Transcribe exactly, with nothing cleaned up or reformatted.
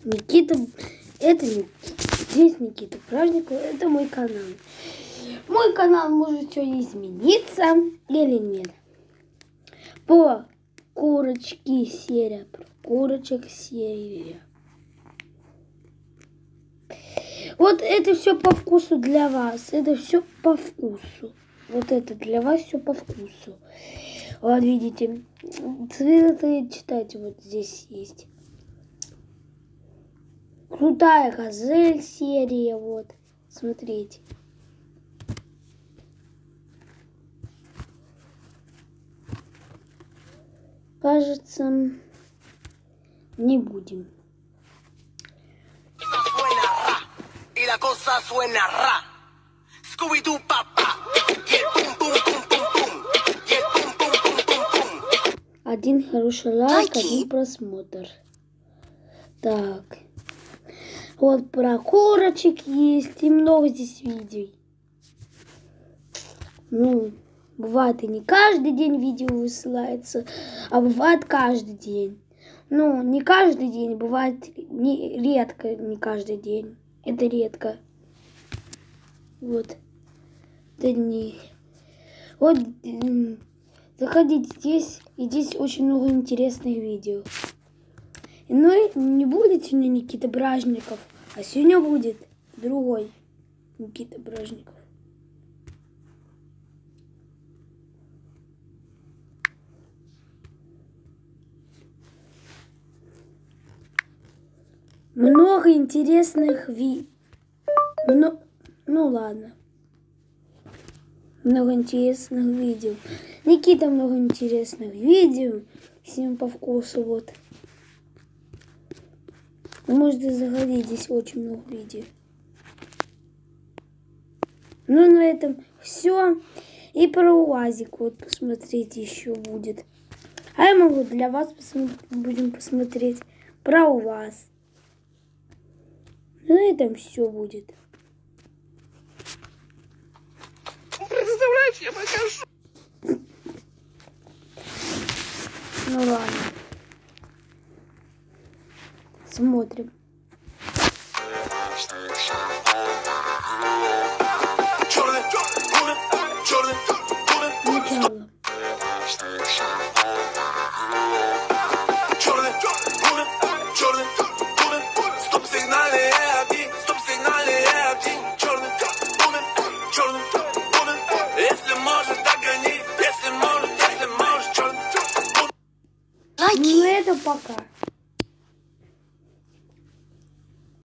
Никита, это не здесь Никита Бражников, это мой канал. Мой канал может сегодня измениться или нет. По курочке серия, про курочек серия. Вот это все по вкусу для вас. Это все по вкусу. Вот это для вас все по вкусу. Вот видите, цветы читайте, вот здесь есть. Крутая Газель серия, вот, смотрите. Кажется, не будем. Один хороший лайк, один просмотр. Так. Вот про курочек есть и много здесь видео. Ну, бывает и не каждый день видео высылается, а бывает каждый день. Ну, не каждый день, бывает не, редко, не каждый день. Это редко. Вот. Это не... Вот, заходите здесь, и здесь очень много интересных видео. Но не будет сегодня Никита Бражников, а сегодня будет другой Никита Бражников. Много интересных ви... Но... Ну ладно. Много интересных видео. Никита много интересных видео. Всем по вкусу, вот. Вы можете заходить, здесь очень много видео. Ну, на этом все. И про УАЗик, вот, посмотрите, еще будет. А я могу для вас посмотреть, будем посмотреть про УАЗ. На этом все будет. Представляешь, я покажу. Ну ладно. Смотрим. Начало. Ну это пока.